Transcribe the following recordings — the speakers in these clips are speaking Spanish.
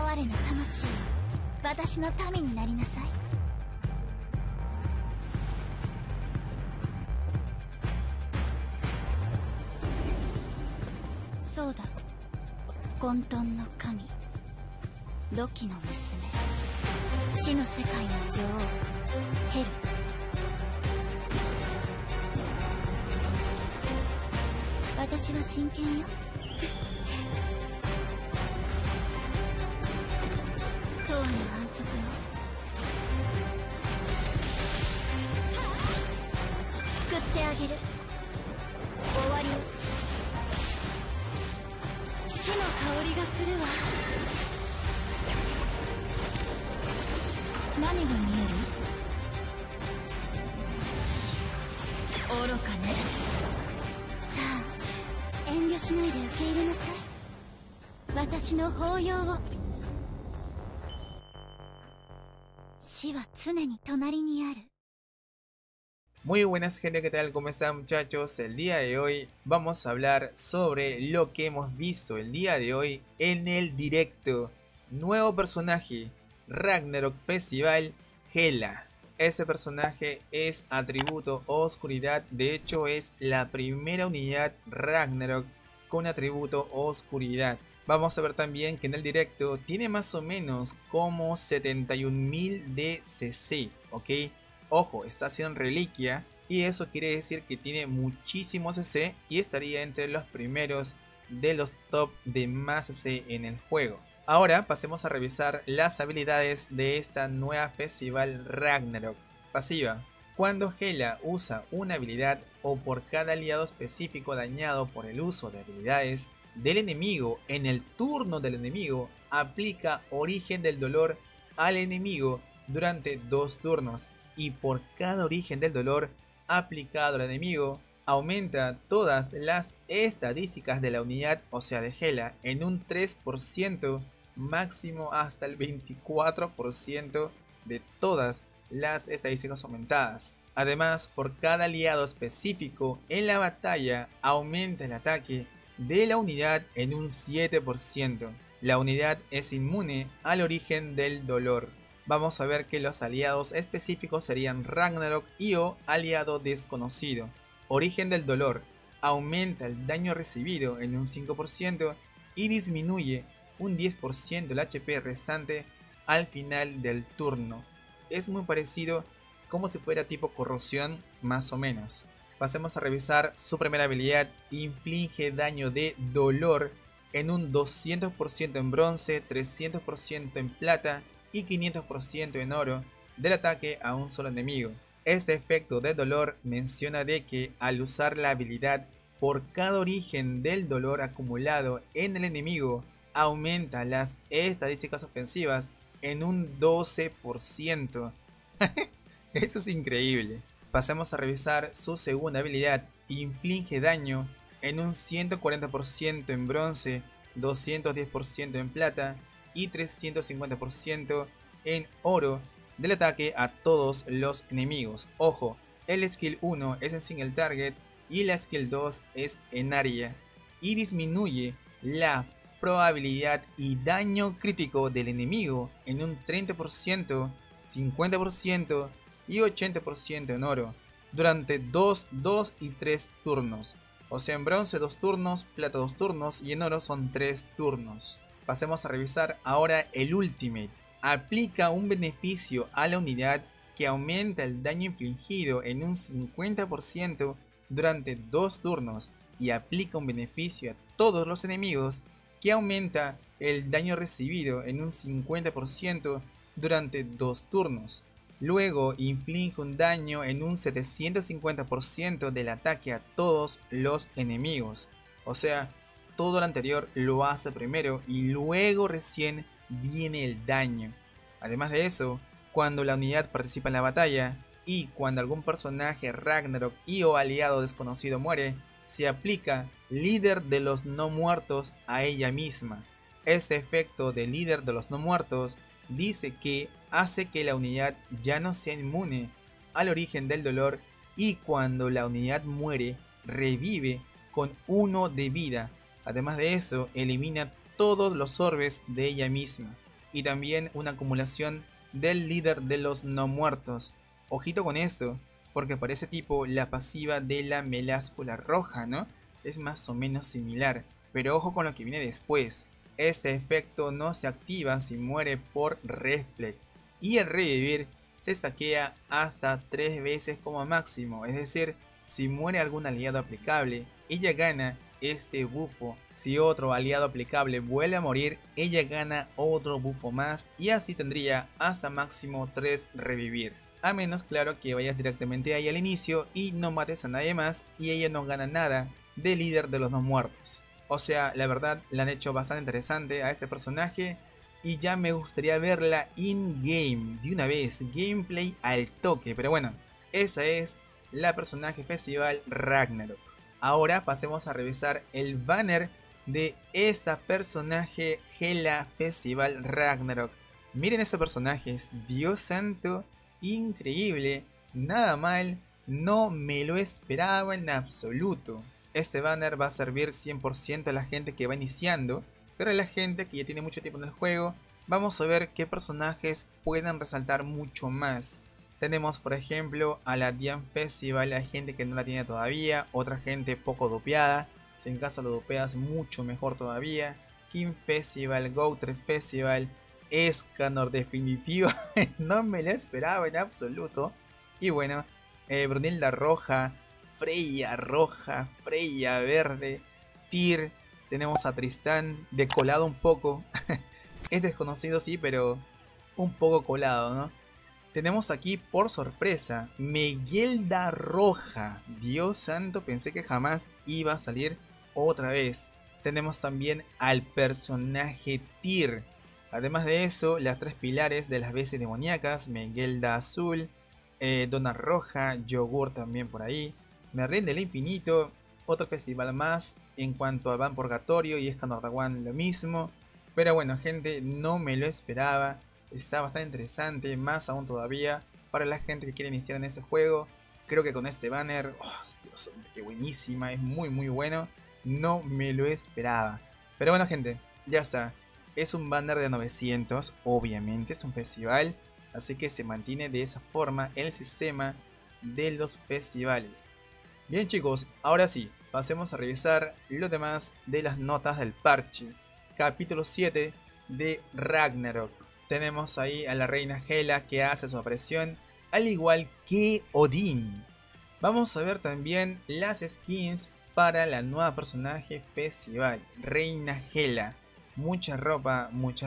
哀れな魂よ、私の民になりなさい。そうだ、混沌の神ロキの娘、死の世界の女王ヘル。私は真剣よ。塔の安息を救ってあげる。終わりよ。死の香りがするわ。何が見える？愚かね。さあ、遠慮しないで受け入れなさい。私の抱擁を。死は常に隣にある。 Muy buenas gente, ¿qué tal? ¿Cómo están muchachos? El día de hoy vamos a hablar sobre lo que hemos visto el día de hoy en el directo. Nuevo personaje, Ragnarok Festival, Hela. Este personaje es atributo oscuridad, de hecho es la primera unidad Ragnarok con atributo oscuridad. Vamos a ver también que en el directo tiene más o menos como 71.000 de CC, ¿ok? Ojo, está haciendo reliquia y eso quiere decir que tiene muchísimo CC y estaría entre los primeros de los top de más CC en el juego. Ahora pasemos a revisar las habilidades de esta nueva festival Ragnarok. Pasiva. Cuando Hela usa una habilidad o por cada aliado específico dañado por el uso de habilidades del enemigo en el turno del enemigo, aplica Origen del Dolor al enemigo durante 2 turnos. Y por cada origen del dolor aplicado al enemigo, aumenta todas las estadísticas de la unidad, o sea de Hela, en un 3%, máximo hasta el 24% de todas las estadísticas aumentadas. Además, por cada aliado específico en la batalla, aumenta el ataque de la unidad en un 7%. La unidad es inmune al origen del dolor. Vamos a ver que los aliados específicos serían Ragnarok y o aliado desconocido. Origen del dolor. Aumenta el daño recibido en un 5% y disminuye un 10% el HP restante al final del turno. Es muy parecido como si fuera tipo corrosión más o menos. Pasemos a revisar su primera habilidad. Inflige daño de dolor en un 200% en bronce, 300% en plata y 500% en oro del ataque a un solo enemigo. Este efecto de dolor menciona de que al usar la habilidad por cada origen del dolor acumulado en el enemigo, aumenta las estadísticas ofensivas en un 12%. Eso es increíble. Pasemos a revisar su segunda habilidad. Inflige daño en un 140% en bronce, 210% en plata y 350% en oro del ataque a todos los enemigos. Ojo, el skill 1 es en single target y la skill 2 es en área y disminuye la probabilidad y daño crítico del enemigo en un 30%, 50% y 80% en oro durante 2 y 3 turnos. O sea, en bronce 2 turnos, plata 2 turnos y en oro son 3 turnos. Pasemos a revisar ahora el Ultimate. Aplica un beneficio a la unidad que aumenta el daño infligido en un 50% durante 2 turnos y aplica un beneficio a todos los enemigos que aumenta el daño recibido en un 50% durante 2 turnos. Luego inflige un daño en un 750% del ataque a todos los enemigos. O sea, todo lo anterior lo hace primero y luego recién viene el daño. Además de eso, cuando la unidad participa en la batalla y cuando algún personaje Ragnarok y o aliado desconocido muere, se aplica Líder de los no muertos a ella misma. Este efecto de Líder de los no muertos dice que hace que la unidad ya no sea inmune al origen del dolor y cuando la unidad muere, revive con 1 de vida. Además de eso, elimina todos los orbes de ella misma. y también una acumulación del líder de los no muertos. Ojito con esto, porque para ese tipo la pasiva de la Meláscula roja, ¿no? Es más o menos similar, pero ojo con lo que viene después. Este efecto no se activa si muere por reflex, y el revivir se saquea hasta 3 veces como máximo, es decir, si muere algún aliado aplicable, ella gana este bufo. Si otro aliado aplicable vuelve a morir, ella gana otro bufo más, y así tendría hasta máximo 3 revivir. A menos, claro, que vayas directamente ahí al inicio y no mates a nadie más, y ella no gana nada de líder de los no muertos. O sea, la verdad, le han hecho bastante interesante a este personaje, y ya me gustaría verla in-game de una vez, gameplay al toque. Pero bueno, esa es la personaje festival Ragnarok. Ahora pasemos a revisar el banner de esta personaje Hela Festival Ragnarok. Miren esos personajes, Dios santo, increíble, nada mal, no me lo esperaba en absoluto. Este banner va a servir 100% a la gente que va iniciando, pero a la gente que ya tiene mucho tiempo en el juego, vamos a ver qué personajes pueden resaltar mucho más. Tenemos por ejemplo a la Dian Festival, hay gente que no la tiene todavía, otra gente poco dupeada, si en caso lo dupeas mucho mejor todavía. King Festival, Goutre Festival, Escanor definitivo, no me lo esperaba en absoluto. Y bueno, Brunilda roja, Freya roja, Freya verde, Tyr, tenemos a Tristán decolado un poco, es desconocido sí, pero un poco colado, ¿no? Tenemos aquí por sorpresa Meguelda roja. Dios santo, pensé que jamás iba a salir otra vez. Tenemos también al personaje Tyr. Además de eso, las 3 pilares de las bestias demoníacas, Meguelda azul, Dona roja, Yogur también por ahí, Merlín del infinito, otro festival más en cuanto al Van Purgatorio y Escanor Dawan lo mismo. Pero bueno gente, no me lo esperaba. Está bastante interesante, más aún todavía para la gente que quiere iniciar en este juego. Creo que con este banner, oh, Dios, qué buenísima, es muy bueno. No me lo esperaba. Pero bueno gente, ya está. Es un banner de 900, obviamente es un festival, así que se mantiene de esa forma el sistema de los festivales. Bien chicos, ahora sí, pasemos a revisar lo demás de las notas del parche. Capítulo 7 de Ragnarok. Tenemos ahí a la reina Hela que hace su aparición, al igual que Odín. Vamos a ver también las skins para la nueva personaje festival, Reina Hela. Mucha ropa,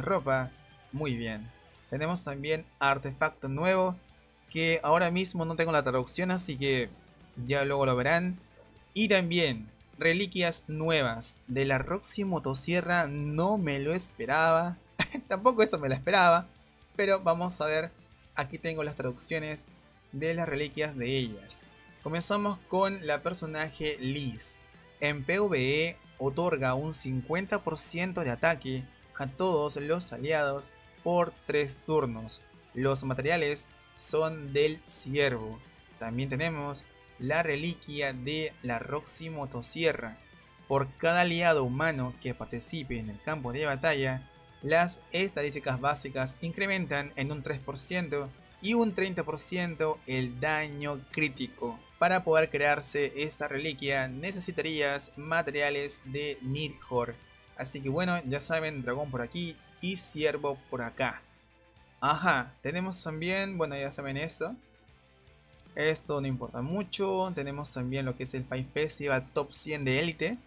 muy bien. Tenemos también artefacto nuevo, que ahora mismo no tengo la traducción, así que ya luego lo verán. Y también reliquias nuevas de la Roxy Motosierra, no me lo esperaba. Tampoco esto me la esperaba, pero vamos a ver. Aquí tengo las traducciones de las reliquias de ellas. Comenzamos con la personaje Liz. En PvE otorga un 50% de ataque a todos los aliados por 3 turnos. Los materiales son del ciervo. También tenemos la reliquia de la Roxy Motosierra. Por cada aliado humano que participe en el campo de batalla, las estadísticas básicas incrementan en un 3% y un 30% el daño crítico. Para poder crearse esta reliquia necesitarías materiales de Nidhogg. Así que bueno, ya saben, dragón por aquí y ciervo por acá. Ajá, tenemos también, bueno ya saben eso. Esto no importa mucho. Tenemos también lo que es el Five Festival Top 100 de élite.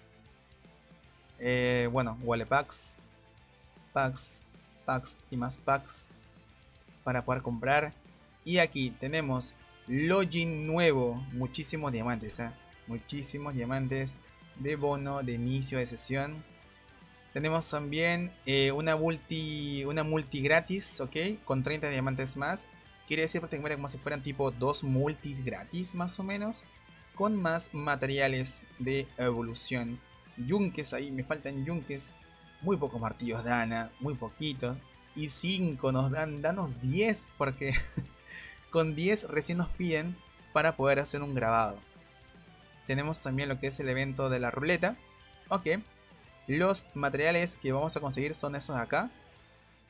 Bueno, Wall Packs y más packs para poder comprar. Y aquí tenemos login nuevo, muchísimos diamantes, muchísimos diamantes de bono de inicio de sesión. Tenemos también una multi gratis, ok, con 30 diamantes más. Quiere decir prácticamente como si fueran tipo 2 multis gratis más o menos, con más materiales de evolución. Yunques ahí, me faltan yunques. Muy pocos martillos dan, muy poquitos. Y 5 nos dan, danos 10 porque con 10 recién nos piden para poder hacer un grabado. Tenemos también lo que es el evento de la ruleta. Ok. Los materiales que vamos a conseguir son esos de acá.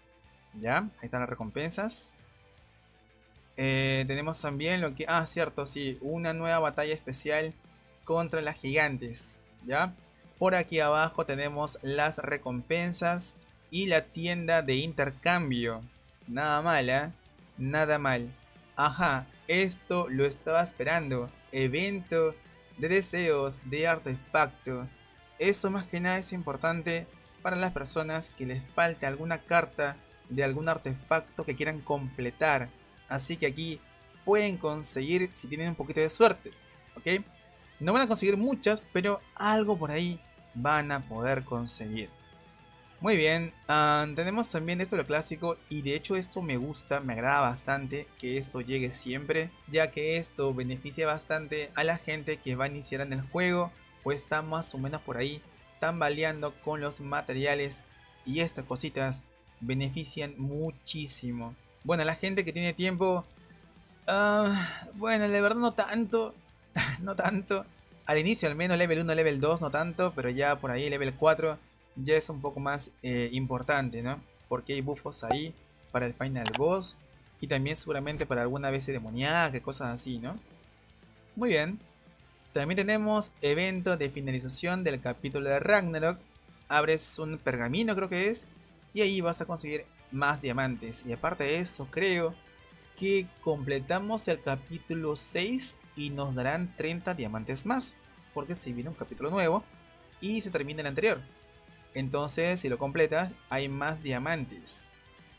Ya, ahí están las recompensas. Tenemos también lo que... Ah, cierto, sí, una nueva batalla especial contra las gigantes, ¿ya? Por aquí abajo tenemos las recompensas y la tienda de intercambio. Nada mal, ¿eh? Nada mal. Ajá, esto lo estaba esperando. Evento de deseos de artefacto. Eso más que nada es importante para las personas que les falte alguna carta de algún artefacto que quieran completar. Así que aquí pueden conseguir si tienen un poquito de suerte, ¿ok? No van a conseguir muchas, pero algo por ahí van a poder conseguir. Muy bien, tenemos también esto lo clásico y de hecho esto me gusta, me agrada bastante que esto llegue siempre, ya que esto beneficia bastante a la gente que va a iniciar en el juego o está más o menos por ahí tambaleando con los materiales, y estas cositas benefician muchísimo. Bueno, la gente que tiene tiempo, bueno, la verdad no tanto, no tanto. Al inicio al menos level 1, level 2 no tanto, pero ya por ahí level 4 ya es un poco más importante, ¿no? Porque hay buffos ahí para el final boss y también seguramente para alguna vez demoníaca, cosas así, ¿no? Muy bien. También tenemos evento de finalización del capítulo de Ragnarok. Abres un pergamino, creo que es, y ahí vas a conseguir más diamantes. Y aparte de eso, creo que completamos el capítulo 6 y nos darán 30 diamantes más, porque se viene un capítulo nuevo y se termina el anterior. Entonces, si lo completas, hay más diamantes.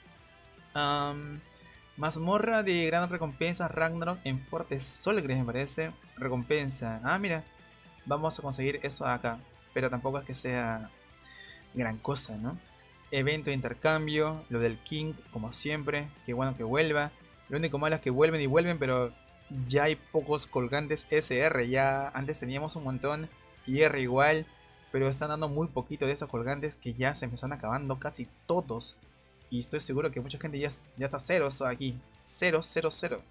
Mazmorra de gran recompensa Ragnarok en Fuerte Solgres, me parece. Recompensa. Ah, mira. Vamos a conseguir eso acá. Pero tampoco es que sea gran cosa, ¿no? Evento de intercambio. Lo del King, como siempre. Qué bueno que vuelva. Lo único malo es que vuelven y vuelven, pero ya hay pocos colgantes SR. Ya antes teníamos un montón. Y R igual. Pero están dando muy poquito de esos colgantes que ya se me están acabando casi todos. Y estoy seguro que mucha gente ya está cero aquí. 0, 0, 0.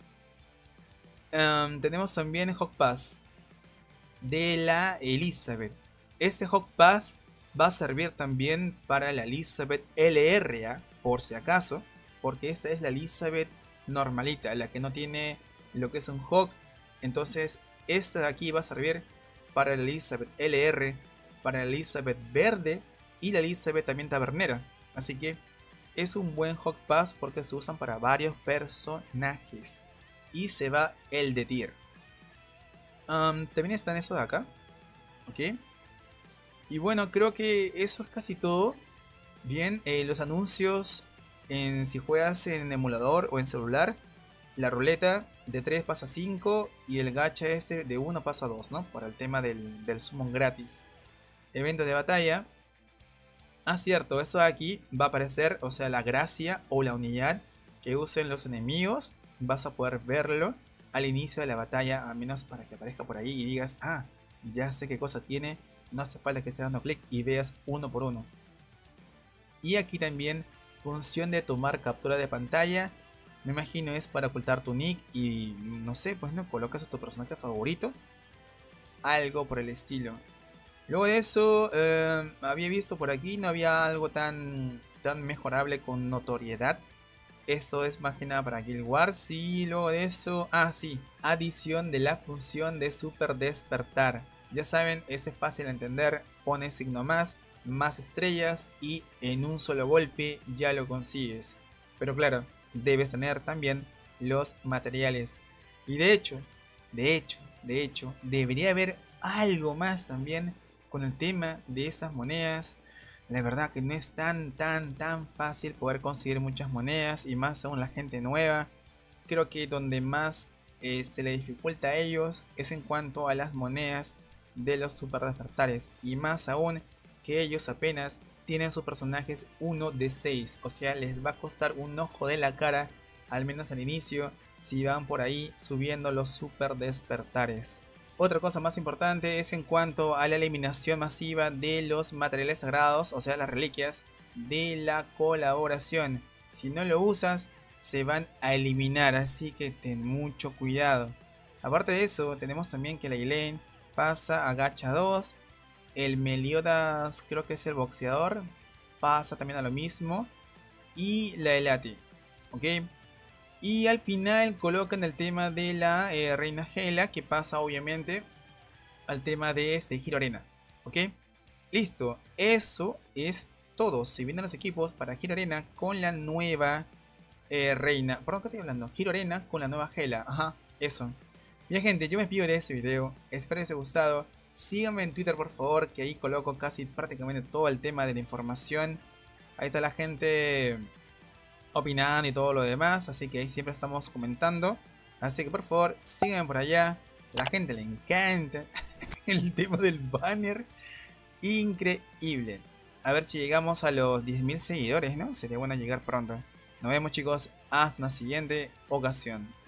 Tenemos también Hawk Pass de la Elizabeth. Este Hawk Pass va a servir también para la Elizabeth LR, por si acaso. Porque esta es la Elizabeth normalita, la que no tiene lo que es un Hawk. Entonces esta de aquí va a servir para la Elizabeth LR, para la Elizabeth verde y la Elizabeth también tabernera. Así que es un buen Hawk Pass porque se usan para varios personajes. Y se va el de tier. También están esos de acá. Ok. Y bueno, creo que eso es casi todo. Bien, los anuncios si juegas en emulador o en celular. La ruleta de 3 pasa a 5 y el gacha este de 1 pasa a 2, ¿no? Para el tema del summon gratis. Evento de batalla. Ah, cierto, eso de aquí va a aparecer, o sea, la gracia o la unidad que usen los enemigos. Vas a poder verlo al inicio de la batalla, al menos para que aparezca por ahí y digas, ah, ya sé qué cosa tiene. No hace falta que estés dando clic y veas uno por uno. Y aquí también función de tomar captura de pantalla. Me imagino es para ocultar tu nick y no sé, pues no colocas a tu personaje favorito. Algo por el estilo. Luego de eso, había visto por aquí, no había algo tan mejorable con notoriedad. Esto es más que nada para Guild Wars. Y luego de eso, ah sí, adición de la función de super despertar. Ya saben, este es fácil de entender, pones signo más estrellas y en un solo golpe ya lo consigues. Pero claro, debes tener también los materiales. Y de hecho, debería haber algo más también con el tema de esas monedas. La verdad que no es tan fácil poder conseguir muchas monedas y más aún la gente nueva. Creo que donde más se le dificulta a ellos es en cuanto a las monedas de los super despertares, y más aún que ellos apenas tienen sus personajes 1 de 6, o sea les va a costar un ojo de la cara, al menos al inicio, si van por ahí subiendo los super despertares. Otra cosa más importante es en cuanto a la eliminación masiva de los materiales sagrados, o sea las reliquias de la colaboración. Si no lo usas, se van a eliminar, así que ten mucho cuidado. Aparte de eso, tenemos también que la Elaine pasa a gacha 2. El Meliodas, creo que es el boxeador, pasa también a lo mismo. y la Elati, ¿ok? Y al final colocan el tema de la Reina Gela, que pasa obviamente al tema de Hero Arena, ¿ok? Listo, eso es todo. Se vienen los equipos para Hero Arena con la nueva Reina. ¿Por qué estoy hablando? Hero Arena con la nueva Gela, ajá, eso. Bien gente, yo me despido de este video, espero que les haya gustado. Síganme en Twitter por favor, que ahí coloco casi prácticamente todo el tema de la información. Ahí está la gente opinando y todo lo demás, así que ahí siempre estamos comentando. Así que por favor, síganme por allá. La gente le encanta el tema del banner. Increíble. A ver si llegamos a los 10.000 seguidores, ¿no? Sería bueno llegar pronto. Nos vemos chicos, hasta una siguiente ocasión.